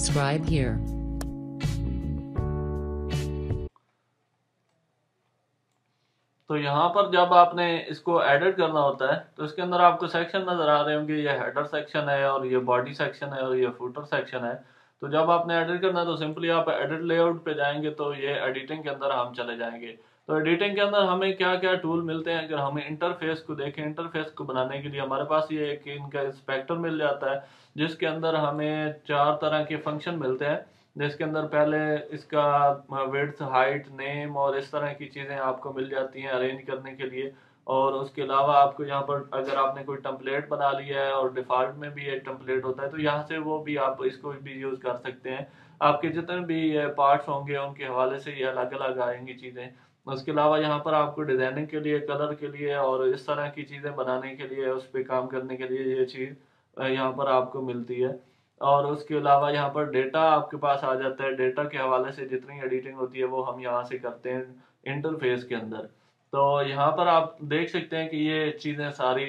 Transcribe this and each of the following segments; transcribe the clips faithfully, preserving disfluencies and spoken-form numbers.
Subscribe here. तो यहाँ पर जब आपने इसको एडिट करना होता है तो इसके अंदर आपको सेक्शन नजर आ रहे होंगे, ये हेडर सेक्शन है और ये बॉडी सेक्शन है और ये फुटर सेक्शन है। तो जब आपने एडिट करना है तो सिंपली आप एडिट लेआउट पे जाएंगे तो ये एडिटिंग के अंदर हम चले जाएंगे। तो एडिटिंग के अंदर हमें क्या क्या टूल मिलते हैं, अगर हमें इंटरफेस को देखें, इंटरफेस को बनाने के लिए हमारे पास ये एक इनका इंस्पेक्टर मिल जाता है जिसके अंदर हमें चार तरह के फंक्शन मिलते हैं, जिसके अंदर पहले इसका विड्थ, हाइट, नेम और इस तरह की चीज़ें आपको मिल जाती हैं अरेंज करने के लिए। और उसके अलावा आपको यहाँ पर अगर आपने कोई टेम्पलेट बना लिया है और डिफ़ॉल्ट में भी एक टेम्पलेट होता है तो यहाँ से वो भी आप इसको भी यूज़ कर सकते हैं। आपके जितने भी पार्ट्स होंगे उनके हवाले से ये अलग अलग आएंगी चीज़ें। उसके अलावा यहाँ पर आपको डिज़ाइनिंग के लिए, कलर के लिए और इस तरह की चीज़ें बनाने के लिए, उस पर काम करने के लिए ये चीज़ यहाँ पर आपको मिलती है। और उसके अलावा यहाँ पर डेटा आपके पास आ जाता है। डेटा के हवाले से जितनी एडिटिंग होती है वो हम यहाँ से करते हैं इंटरफेस के अंदर। तो यहाँ पर आप देख सकते हैं कि ये चीज़ें सारी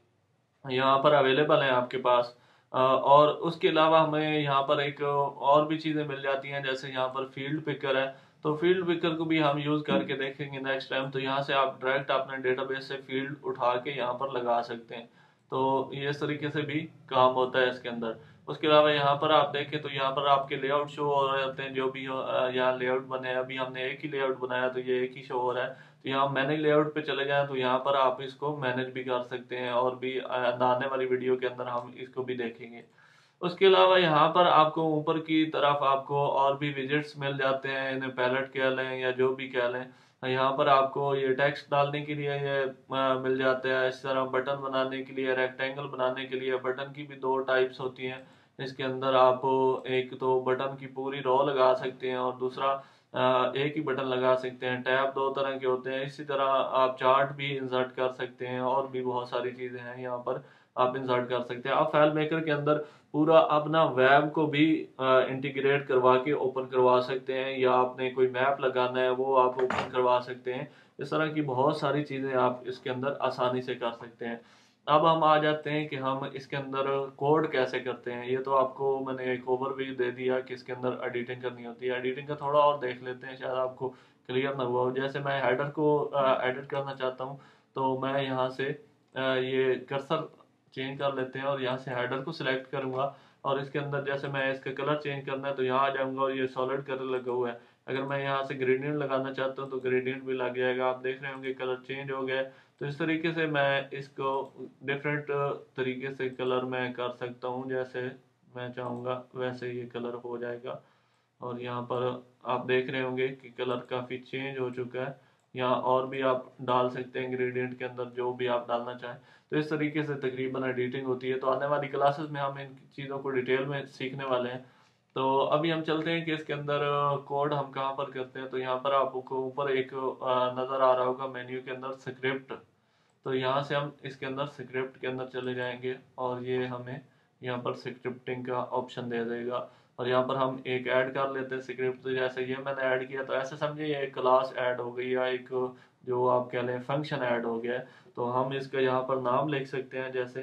यहाँ पर अवेलेबल हैं आपके पास। अ, और उसके अलावा हमें यहाँ पर एक और भी चीज़ें मिल जाती हैं, जैसे यहाँ पर फील्ड पिकर है। तो फील्ड पिकर को भी हम यूज़ करके देखेंगे नेक्स्ट टाइम। तो यहाँ से आप डायरेक्ट अपने डेटाबेस से फील्ड उठा के यहाँ पर लगा सकते हैं। तो ये इस तरीके से भी काम होता है इसके अंदर। उसके अलावा यहाँ पर आप देखें तो यहाँ पर आपके लेआउट शो हो रहे होते हैं, जो भी हो, अ, यहाँ लेआउट बने हैं। अभी हमने एक ही लेआउट बनाया तो ये एक ही शो हो रहा है। तो यहाँ मैनेज लेआउट पे चले जाएं तो यहाँ पर आप इसको मैनेज भी कर सकते हैं और भी अ, आने वाली वीडियो के अंदर हम इसको भी देखेंगे। उसके अलावा यहाँ पर आपको ऊपर की तरफ आपको और भी विजेट्स मिल जाते हैं, इन्हें पैलेट कह लें या जो भी कह लें। यहाँ पर आपको ये टेक्स्ट डालने के लिए ये अ, मिल जाता है। इस तरह बटन बनाने के लिए, रेक्टेंगल बनाने के लिए, बटन की भी दो टाइप्स होती हैं। इसके अंदर आप एक तो बटन की पूरी रो लगा सकते हैं और दूसरा अ, एक ही बटन लगा सकते हैं। टैब दो तरह के होते हैं। इसी तरह आप चार्ट भी इंसर्ट कर सकते हैं और भी बहुत सारी चीज़ें हैं यहाँ पर आप इंसर्ट कर सकते हैं। आप फाइल मेकर के अंदर पूरा अपना वेब को भी इंटीग्रेट करवा के ओपन करवा सकते हैं, या आपने कोई मैप लगाना है वो आप ओपन करवा सकते हैं। इस तरह की बहुत सारी चीज़ें आप इसके अंदर आसानी से कर सकते हैं। अब हम आ जाते हैं कि हम इसके अंदर कोड कैसे करते हैं। ये तो आपको मैंने एक ओवरव्यू दे दिया कि इसके अंदर एडिटिंग करनी होती है। एडिटिंग का थोड़ा और देख लेते हैं, शायद आपको क्लियर ना हुआ हो। जैसे मैं हेडर को एडिट करना चाहता हूँ तो मैं यहाँ से अ, ये कर्सर चेंज कर लेते हैं और यहाँ से हेडर को सिलेक्ट करूंगा। और इसके अंदर जैसे मैं इसका कलर चेंज करना है तो यहाँ आ जाऊंगा और ये सॉलिड कलर लगा हुआ है। अगर मैं यहाँ से ग्रेडियंट लगाना चाहता हूँ तो ग्रेडियंट भी लग जाएगा। आप देख रहे होंगे कलर चेंज हो गया है। तो इस तरीके से मैं इसको डिफरेंट तरीके से कलर मैं कर सकता हूँ, जैसे मैं चाहूँगा वैसे ये कलर हो जाएगा। और यहाँ पर आप देख रहे होंगे कि कलर काफ़ी चेंज हो चुका है। यहाँ और भी आप डाल सकते हैं इंग्रेडिएंट के अंदर जो भी आप डालना चाहें। तो इस तरीके से तकरीबन एडिटिंग होती है। तो आने वाली क्लासेस में हम इन चीज़ों को डिटेल में सीखने वाले हैं। तो अभी हम चलते हैं कि इसके अंदर कोड हम कहाँ पर करते हैं। तो यहाँ पर आपको ऊपर एक अ, नज़र आ रहा होगा मेन्यू के अंदर स्क्रिप्ट। तो यहाँ से हम इसके अंदर स्क्रिप्ट के अंदर चले जाएंगे और ये हमें यहाँ पर स्क्रिप्टिंग का ऑप्शन दे देगा। और यहाँ पर हम एक ऐड कर लेते हैं स्क्रिप्ट। तो जैसे ये मैंने ऐड किया तो ऐसे समझिए ये एक क्लास ऐड हो गई या एक जो आप कह लें फंक्शन ऐड हो गया है। तो हम इसका यहाँ पर नाम लिख सकते हैं, जैसे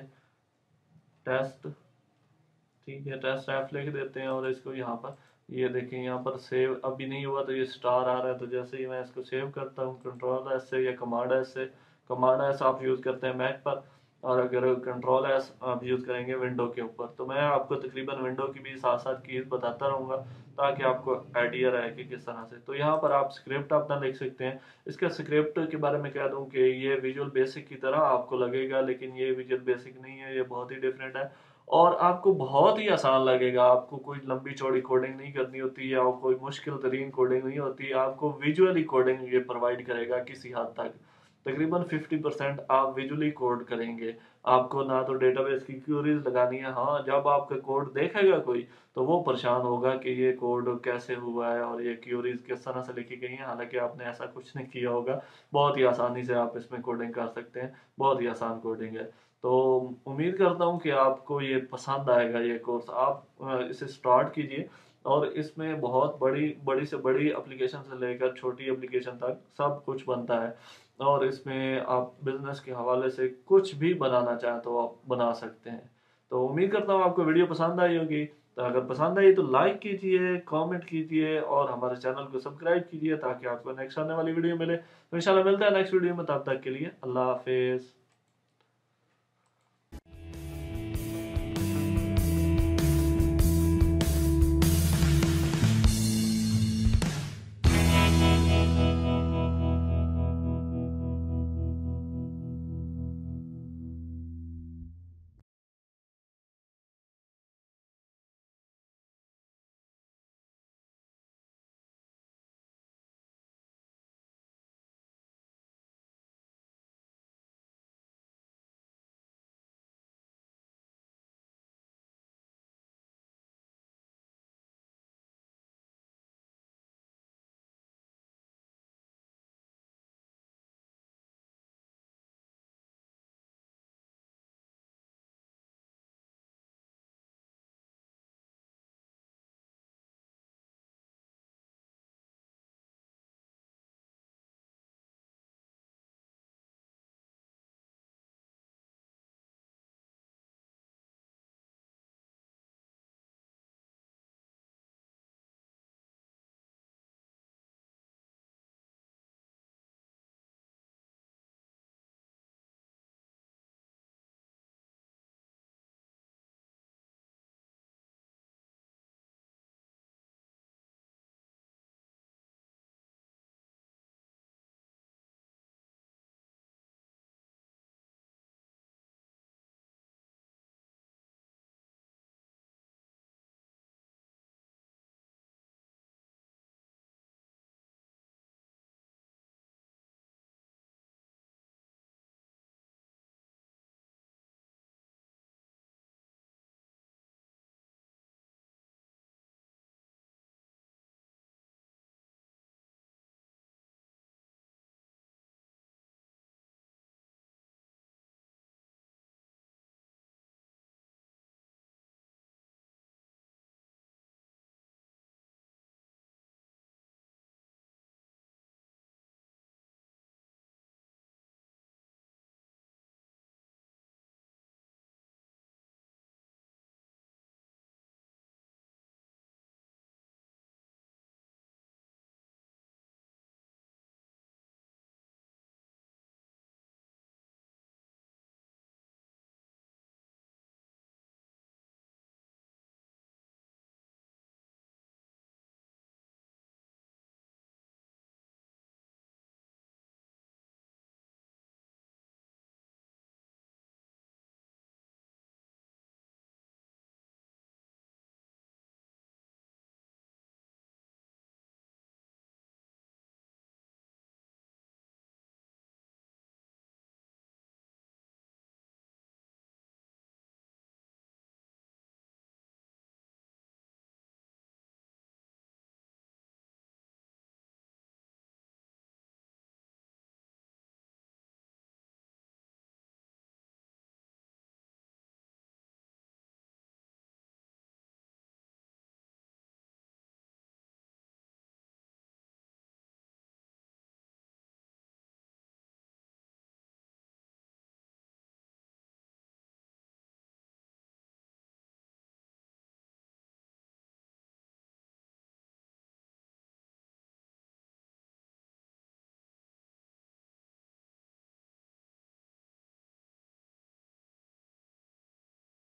टेस्ट। ठीक है, टेस्ट ऐप लिख देते हैं और इसको यहाँ पर ये देखें, यहाँ पर सेव अभी नहीं हुआ तो ये स्टार आ रहा है। तो जैसे ही मैं इसको सेव करता हूँ कंट्रोल एस से या कमांड एस से, कमांड एस आप यूज़ करते हैं मैक पर और अगर कंट्रोल एस आप यूज़ करेंगे विंडो के ऊपर। तो मैं आपको तकरीबन विंडो की भी साथ साथ कीज बताता रहूँगा ताकि आपको आइडिया रहे कि किस तरह से। तो यहाँ पर आप स्क्रिप्ट अपना लिख सकते हैं। इसका स्क्रिप्ट के बारे में कह दूँ कि ये विजुअल बेसिक की तरह आपको लगेगा, लेकिन ये विजुअल बेसिक नहीं है, ये बहुत ही डिफरेंट है और आपको बहुत ही आसान लगेगा। आपको कोई लंबी चौड़ी कोडिंग नहीं करनी होती है और कोई मुश्किल तरीन कोडिंग नहीं होती है। आपको विजुअली कोडिंग ये प्रोवाइड करेगा किसी हद तक। तकरीबन फिफ्टी परसेंट आप विजुअली कोड करेंगे। आपको ना तो डेटाबेस की क्यूरीज लगानी है। हाँ, जब आपका कोड देखेगा कोई तो वो परेशान होगा कि ये कोड कैसे हुआ है और ये क्यूरीज किस तरह से लिखी गई हैं, हालांकि आपने ऐसा कुछ नहीं किया होगा। बहुत ही आसानी से आप इसमें कोडिंग कर सकते हैं, बहुत ही आसान कोडिंग है। तो उम्मीद करता हूँ कि आपको ये पसंद आएगा ये कोर्स। आप अ, इसे स्टार्ट कीजिए और इसमें बहुत बड़ी बड़ी से बड़ी एप्लीकेशन से लेकर छोटी एप्लीकेशन तक सब कुछ बनता है। और इसमें आप बिजनेस के हवाले से कुछ भी बनाना चाहें तो आप बना सकते हैं। तो उम्मीद करता हूँ आपको वीडियो पसंद आई होगी। तो अगर पसंद आई तो लाइक कीजिए, कमेंट कीजिए और हमारे चैनल को सब्सक्राइब कीजिए ताकि आपको नेक्स्ट आने वाली वीडियो मिले। तो इंशाल्लाह मिलता है नेक्स्ट वीडियो में, तब तक के लिए अल्लाह हाफिज़।